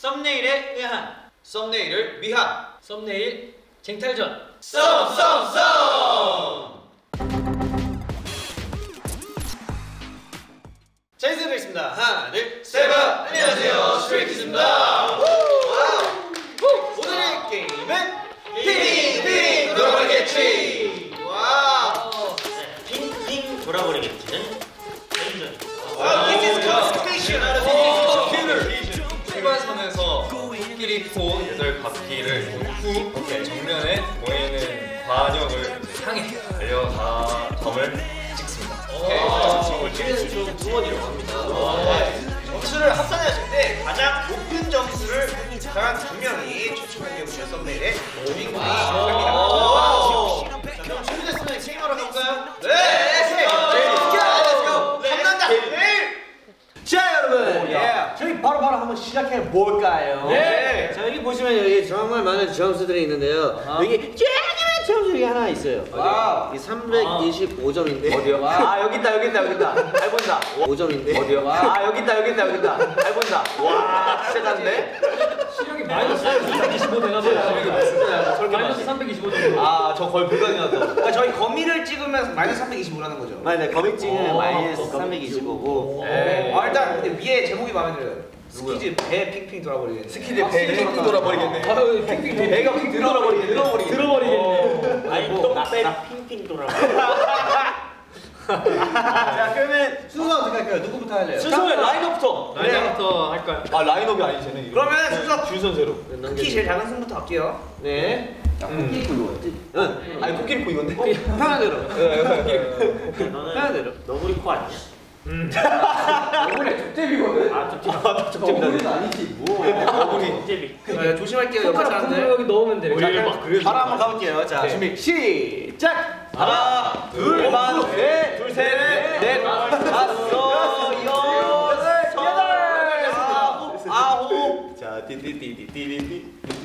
썸네일에 의한, 썸네일을 위한, 썸네일 쟁탈전. 썸! 자, 인사드리겠습니다. 하나, 둘, 셋. 안녕하세요, 스트레이키즈입니다. 오늘의 게임은 핑핑 돌아버리겠지. 와우. 핑핑 돌아버리겠지는 게임전입니다. This is competition. 일반 선에서 코끼리 코 8바퀴를 돈 후 정면에 보이는 관역을 향해 달려가 점을 찍습니다. 점수는 좀 두번이라고 합니다. 점수를 합산하실 때 가장 높은 점수를 한 2명이 추첨하게 보시면 썸네일에 주인공이 됩니다. 그럼 준비됐으면 게임하러 가볼까요? 네! 자 여러분, 저희 바로 한번 시작해 볼까요? 네. 자 여기 보시면 여기 정말 많은 점수들이 있는데요. 여기 쫙 점수가 하나 있어요. 이 325점인데. 어디요? 아 여기 있다. 잘 본다. 5점인데. 어디요? 아 여기 있다. 잘 본다. 와 진짜 잘네. 시력이 마이너스 325 되나봐요. 마이너스 325 정도. 아 저 거의 불가능하다. 그러니까 저희 거미를 찍으면 마이너스 325라는 거죠. 맞네. 거믹 찍으면 마이너스 325고. 일단 근데 위에 제목이 마음에 들어요. 스키즈 배 핑핑 돌아버리겠네. 스키드 배 핑핑 돌아버리겠네. 핑핑 배가 핑 들어버리겠네. 아니 또배 핑핑 돌아버리겠네. 자 그러면 순서 어떻게 할까요? 누구부터 할래요? 순서는 라인업부터. 라인업부터 할까요? 아 라인업이 아니잖아요. 그러면 순서 줄 선세로. 쿠키 제일 작은 승부터 할게요. 네. 코끼리 코 이거였지? 응. 아니 코끼리 코 이건데. 편한 대로. 편한 대로. 너구리 코 아니야? 너구리 족제비거든. 아 족제비. 너구리는 아니지 뭐. 너구리. 족제비. 조심할게요. 옆에 손가락 사람들. 여기 넣으면 돼. 바로 한번 가볼게요. 자 준비 시작. 하나, 둘, 셋, 넷, 다섯, 여섯, 아홉. 자 띠띠띠띠띠띠띠.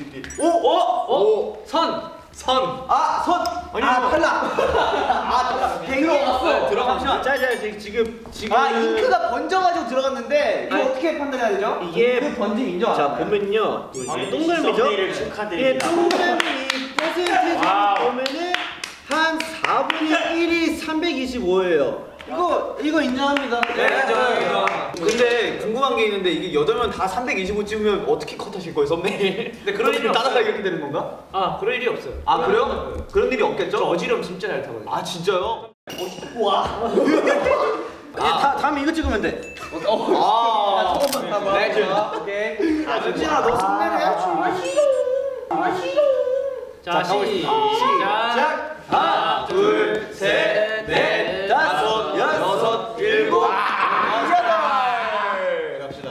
오. 선. 아, 선. 탈락. 탈락. 들어갔어. 들어가면. 자, 지금. 아 잉크가 번져가지고 들어갔는데 이거 어떻게 판단해야 되죠? 이게 번짐 인정 안 자 하나요? 보면요. 동글미죠? 썸네일을 예, 축하드립니다. 동글미 퍼센테이지 보면은 한 4분의 1이 325예요. 이거 인정합니다. 네, 인정. 근데 궁금한 게 있는데 이게 8명 다 325 찍으면 어떻게 컷하실 거예요, 썸네일? 근데 그런 일이 따라가 이렇게 되는 건가? 아 그럴 일이 없어요. 아, 그래요? 그런 일이 없겠죠? 저 어지럼 진짜 잘 타거든요. 아, 진짜요? 다음에 이거 찍으면 돼. 조금만 타봐. 네, 오케이. 은진아 너 썸네일 해야지. 자 시작. 하나, 둘, 셋, 넷, 다섯, 여섯, 일곱, 여덟. 갑시다.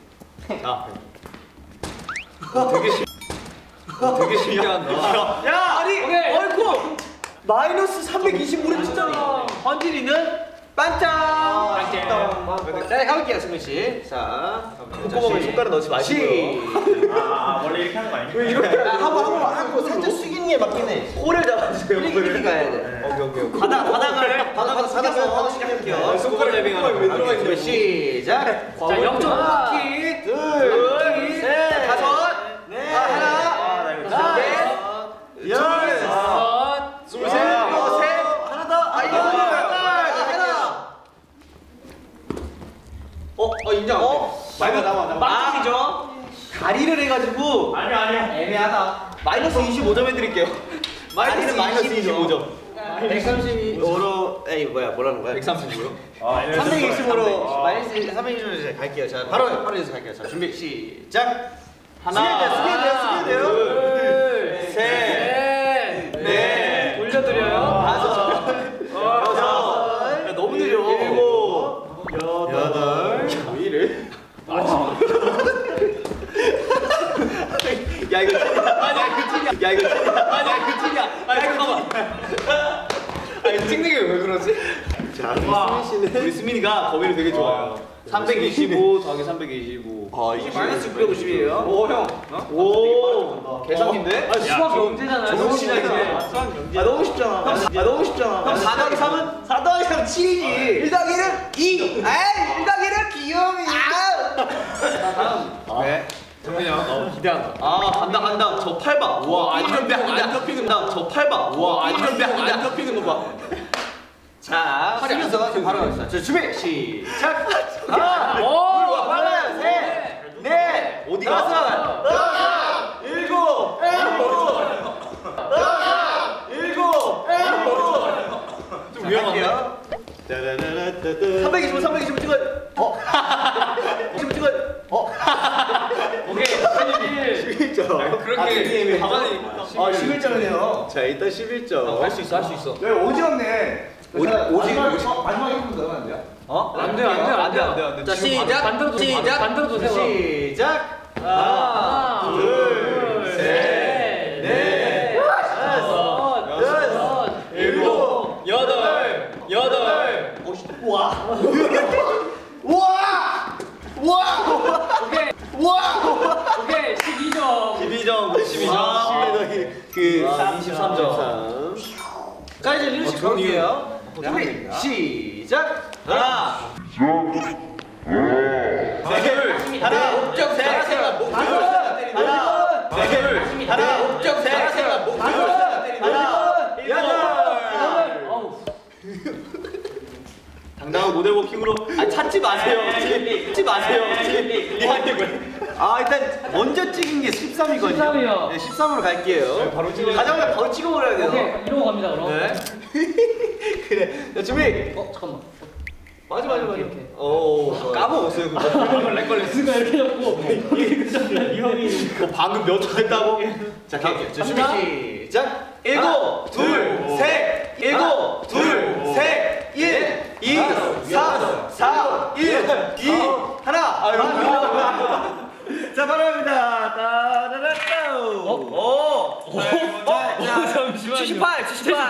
되게 신기한다. 야, 아니, 얼굴 마이너스 325를 찍잖아. 헌진이는 반짝. 반짝. 자, 가볼게요, 승민 씨. 자, 콧구멍에 손가락 넣지 마시고요. 원래 이렇게 하는 거 아니에요? 왜 이렇게 하고 살짝 숙이는 게 맞긴 해. 코를 잡아주세요. 이렇게 가야 돼. 오케이. 바닥을 시작할게요. 손가락 레빙하는 거. 왜 들어가 있는 거야? 시작. 자 0점 바퀴. 둘, 셋, 다섯, 넷, 하나, 넷, 열, 스물셋, 하나 더. 인정. 말가 나와. 빵이죠? 다리를 해가지고 아니야. 애매하다. 마이너스 25점 해드릴게요. 다리는 마이너스 25점. 132으로 뭐라는 거야? 135요? 320으로 마이너스 320으로 갈게요. 자 바로 여기서 갈게요. 자 준비 시작. 하나, 스피드요. 둘, 셋, 넷, 올려드려요. 다섯, 여섯. 야, 너무 느려. 일곱, 여덟. 왜 이래? 야 이거 그치냐? 잠깐만. 아니 찍는 게 왜 그러지? 자, 우리 수민이가 거미를 되게 좋아해요. 325 더하기 325. 이게 마이너스 650이에요. 오 형. 오 계산인데? 수학 영재잖아요. 너무 쉽네. 너무 쉽잖아. 너무 쉽잖아. 그럼 4 더하기 3은? 4 더하기 3은 7이지. 1 더하기 1은 2. 에이 1 더하기 1은 귀요미. 다음. 네. 그냥 기대한다. 아 간다 저 8박. 우와 안 덮이는 저 8박. 우와 안 덮이는 거 봐. 자 숙여서 바로 갑시다. 자 준비 시작. 하나 빨라요. 셋넷 어디가 다섯 일곱 좀 위험한데. 325 찍어. 오케이. 11점. 그렇게 가만히 11점이네요. 자 일단 11점. 할 수 있어. 네, 오지였네. 마지막에 한번 넣으면 안 돼요? 안 돼요. 자 시작. 반대로도 세워. 시작. 하나, 둘, 셋, 넷, 다섯, 여섯, 일곱, 여덟. 오케이. 12점. 12점. 그 23점. 자 이제 리누씨 가볼게요. 준비 시작. 하나. 하나. 목적 셋. 하나. 목적 셋. 하나. 여덟. 당당한 모델 워킹으로 찾지 마세요. 찾지 마세요. 아 일단 먼저 찍은 게 13이거든요. 13이요. 네, 13으로 갈게요. 바로 찍어야 가자마자 바로 찍어버려야 돼요. 오케이. 이러고 갑니다, 그럼. 네. 그래. 자 준비. 잠깐만. 맞아. 오케이. 오 까먹었어요 그거. 렉 걸렸어. 누가 이렇게 잡고 이 형이 그거 방금 몇 초 했다고? 자 갈게요. 자 준비 시작. 7, 2, 3, 7, 2, 3, 1, 2, 4, 4, 1, 2, 하나. 자 바로 갑니다. 따라라따. 잠시만요. 78.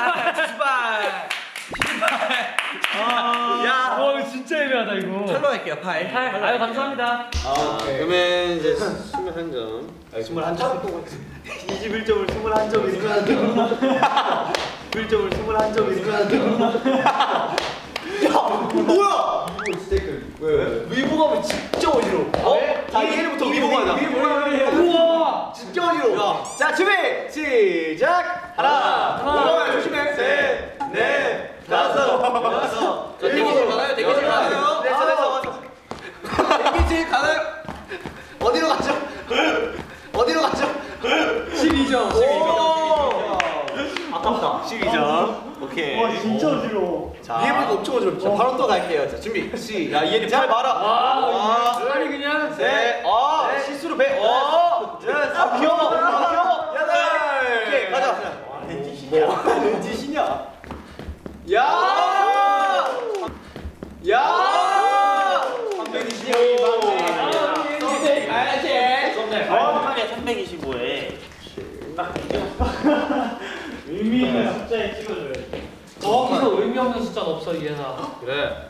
야. 진짜 애매하다 이거. 팔로 할게요. 8. 아유 감사합니다. 그러면 이제 21점. 21점. 21점을 21점 이루면 21점을 21점 이루면 야 뭐야? 위보가면 진짜 어지러워. 자 얘네부터 위보가다. 우와 진짜 어지러워. 자 준비 시작. 하나. 조심해. 셋, 넷, 다섯, 여섯. 대기실 가나요? 대기실 가나요? 네, 됐어. 대기실 가나요? 어디로 가죠? 12점. 아깝다. 12점. 오케이. 와, 진짜 어지러워. 자, 얘보다 엄청 어지럽죠. 바로 또 갈게요. 자, 준비. 야, 얘는 팔 봐라. 빨리 그냥. 셋. 실수로 배. 귀여워. 여덟. 오케이, 가자. 뭐 짓이냐? 야! 325에 의미 있는 숫자에 찍어줘야 돼. 거기서 의미 없는 숫자는 없어 이해나. 그래.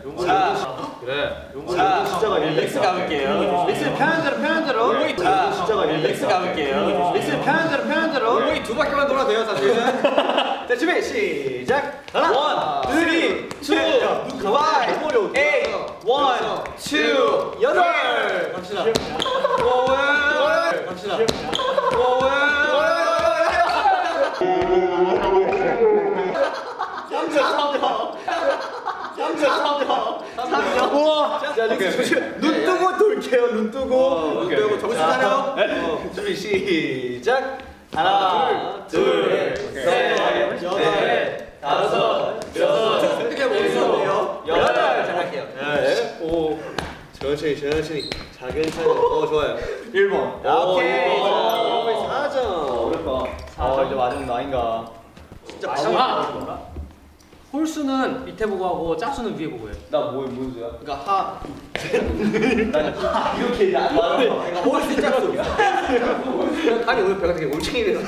자, 숫자가 렉스 가볼게요. 렉스 편한 대로. 자, 숫자가 렉스 가볼게요. 렉스 편한 대로. 여기 두 바퀴만 돌아도 돼요, 사실은. 자, 준비 시작. 하나, 3, 2, 5, 8, 2, 8. 갑시다. 자, 렉스 조심. 눈 뜨고 돌게요. 눈 뜨고. 정신 차려. 준비 시작. 하나, 둘, 셋, 넷, 다섯, 여섯. 어떻게 먹으세요? 여덟. 자, 갈게요. 오. 천천히. 차근차근. 좋아요. 1번. 오케이. 4점. 어렵다. 이제 맞으면 나인가. 진짜 홀수는 밑에 보고 하고 짝수는 위에 보고 해요. 뭔 수야? 그러니까 이렇게 이제 안 나와. 그러니까 홀수 짝수야. 아니 오늘 배가 되게 올챙이 돼서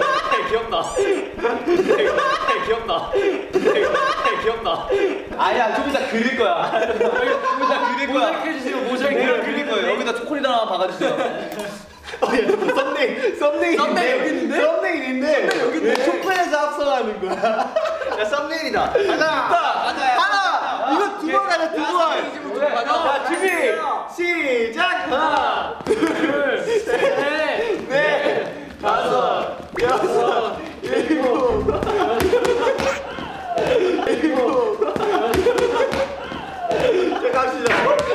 귀엽다. 아니야 좀 이따 그릴 거야. 모자이크 해주세요. 모자이크. 내가 그릴 거예요. 여기다 초콜릿 하나 박아주세요. 썸네일 여기 있는데? 썸네일인데 여기 있네. 초콜릿에서 합성하는 거야. 야 썸네일이다. 하나. 이거 두 번 가자, 두 번. 자, 준비, 시작. 하나, 둘, 셋, 넷, 다섯, 여섯, 일곱. 자, 갑시다.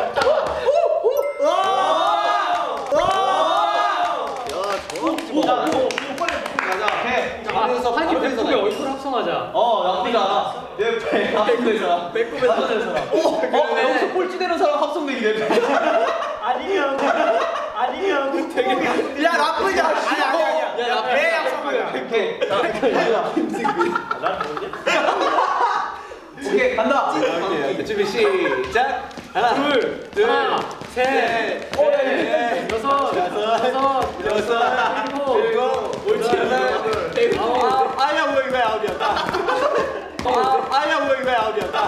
한입 배꼽에 얼굴 합성하자. 나쁘지 않아. 내 배꼽에서 합성되는 사람. 여기서 꼴찌되는 사람 합성되기 때문에. 아니면 되게. 야, 나쁘지 않아. 아니야. 야, 배 합성하자. 오케이, 간다. 준비, 시작. 하나, 둘, 셋, 넷, 여섯, 일곱, 옳지. 아야, 뭐 이거야, 아홉이었다. 아야, 뭐 이거야, 아홉이었다.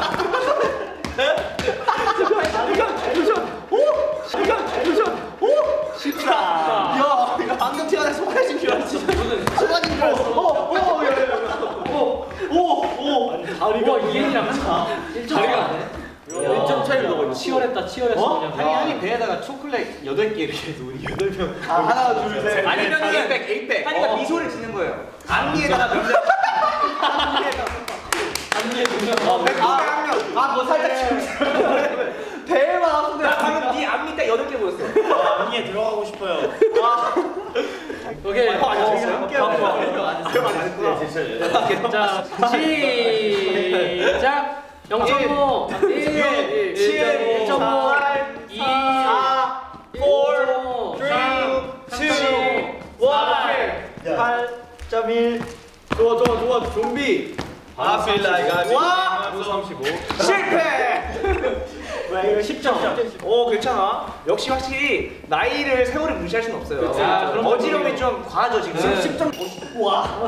시간. 야, 이거 방금 튀어나온 소가진 줄 알았어. 소가진 줄 알았어. 다리가 이해이랑 다리가 1점 차이로 넣어. 치열했다. 아니 배에다가 초콜릿 8개 이렇게 해서 우리 8명. 하나, 둘, 셋. 아니면은 에이백. 하니까 미소를 짓는 거예요. 앞니에다가 명령. 앞니에 명령. 뭐 살짝 배에만 아픈데 방금 네 앞니 딱 8개 보였어. 앞니에 들어가고 싶어요. 오케이. 자, 시작. 0.5, 1, 7, 1.5, 2, 4, 4, 3, 2, 1. 8.1. 좋아. 좀비. 와! 35. 실패! 이거 10점. 괜찮아. 역시 확실히 나이를 세월을 무시할 수는 없어요. 그럼 어지럼이 좀 과하죠 지금. 10점. 와!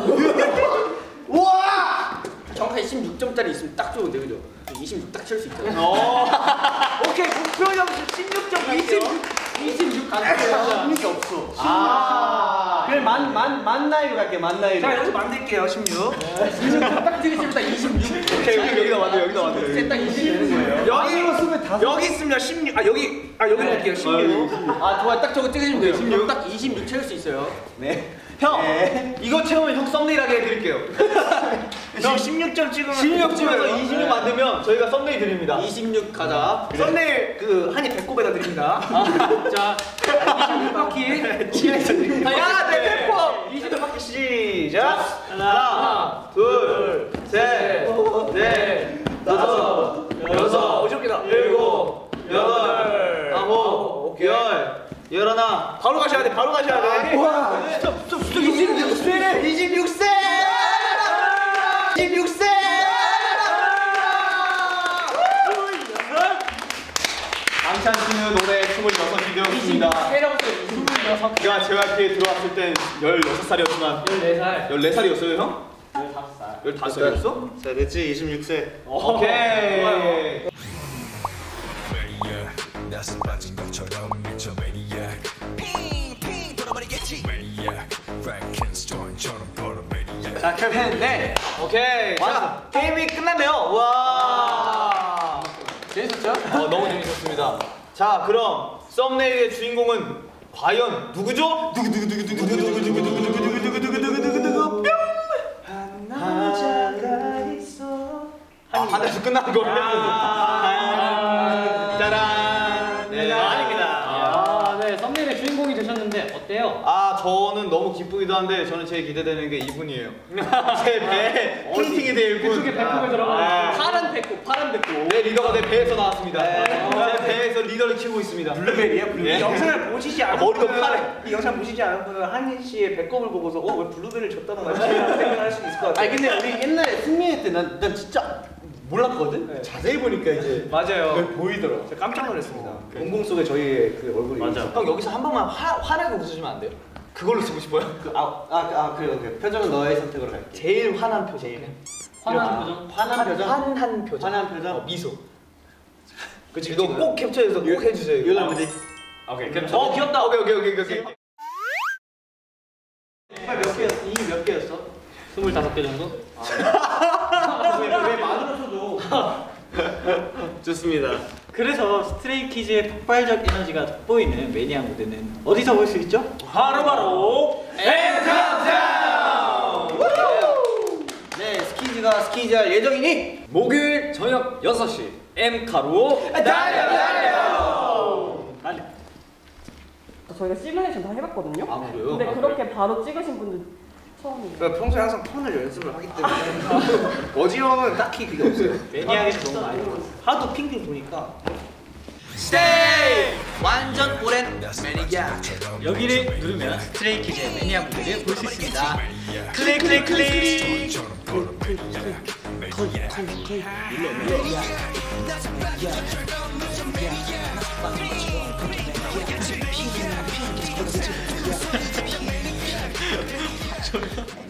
정확하게 16점짜리 있으면 딱 좋은데 그죠? 26 딱 칠 수 있잖아. 오케이, 목표 점수 16점. 26 가는 의미가 없어. 그래 만 나이로 갈게. 만 나이로. 자, 여기서 만들게요. 16. 26 딱 찍으시면 딱 26. 오케이, 여기다 만들어. 딱 20 되는 거예요. 여기 있으면 16. 여기 넣을게요. 16. 좋아, 딱 저거 찍으시면 돼요. 16. 딱 26 채울 수 있어요. 네. 형, 이거 채우면 형 썸네일하게 해드릴게요. 형 16점 찍으면 16 찍어서 26 만들면 저희가 썸네일 드립니다. 26 가자. 썸네일 한이 배꼽에다 드립니다. 자, 26바퀴. 야, 내 배꼽! 26바퀴 시작! 하나, 둘, 셋, 넷, 다섯, 여섯, 일곱, 여덟, 아홉, 열. 열하나. 바로 가셔야 돼. 와, 26세! 26세! 강찬 씨는 올해 26이 되었습니다. 그가 제 학기에 들어왔을 땐 16살이었지만 14살이었어요, 형? 15살이었어? 자, 됐지? 26세. 오케이. 나서 빠진 것처럼 미쳐 매니악 핑핑 돌아버리겠지 매니악 프랭켄스타인처럼 걸어 매니악. 자, 캡틴 네. 오케이. 자, 게임이 끝났네요. 와. 재밌었죠? 너무 재밌었습니다. 자, 그럼 썸네일의 주인공은 과연 누구죠? 누구누구누구누구누구누구누구누구누구누구누구 뿅. 하나가 있어. 하나에서 끝난 거예요. 짜란. 네, 아닙니다. 네, 썸네일의 주인공이 되셨는데 어때요? 저는 너무 기쁘기도 한데 저는 제일 기대되는 게 이분이에요. 제 배에 팅팅이 될 분. 그쪽에 배꼽에 들어가. 파란 배꼽. 내 리더가 내 배에서 나왔습니다. 제 배에서 리더를 키우고 있습니다. 블루베리야, 블루베리. 이 영상을 보시지 않은 머리도 파래. 이 영상 보시지 않은 분은 한인 씨의 배꼽을 보고서 왜 블루베리를 줬다는 거지? 생각할 수 있을 것 같아요. 근데 우리 옛날에 승리할 때 난 진짜 몰랐거든? 자세히 보니까 이제 맞아요. 보이더라고. 제가 깜짝 놀랐습니다. 공공 속에 저희의 그 얼굴이. 맞아. 형 여기서 한 번만 환하게 웃어주면 안 돼요? 그걸로 쓰고 싶어요. 그래. 표정은 너의 선택으로 갈게. 제일 화난 표정. 화난 표정. 화난 표정? 환한 표정. 화난 표정? 미소. 그치. 이거 꼭 캡처해서 꼭 해주세요. 이걸로 하면 돼. 오케이, 캡처. 귀엽다. 오케이. 몇 개였어? 이게 몇 개였어? 25개 정도? 왜 만으로 쳐줘? 좋습니다. 그래서 스트레이키즈의 폭발적 에너지가 돋보이는 매니아 무대는 어디서 볼 수 있죠? 바로바로 엠카운타운! 네, 스키즈할 예정이니 목요일 저녁 6시 M카로 저희가 시뮬레이션 다 해봤거든요. 아, 그래요? 근데 그렇게 바로 찍으신 분들 처음이에요. 제가 평소에 항상 폰을 연습을 하기 때문에 어지러움은 딱히 그게 없어요. 매니아에서 너무 많이 들었어. 하도 핑핑 도니까 Stay! 완전 오랜 매니아 여기를 누르면 스트레이키즈의 매니아 무대를 볼 수 있습니다. 클릭 클릭 클릭. 매니아